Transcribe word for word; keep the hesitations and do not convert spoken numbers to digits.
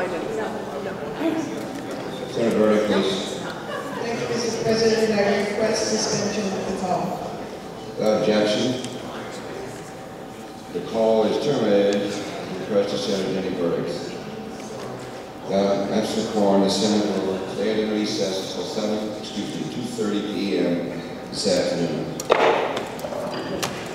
I didn't. Senator Burdick, please. Thank you, Mister President. I request suspension of the call. Without objection, the call is terminated. Request to Senator Jenny Burdick. Uh, Mister Quorum, the Senate will stay in recess until seven, excuse me, two thirty p m this afternoon.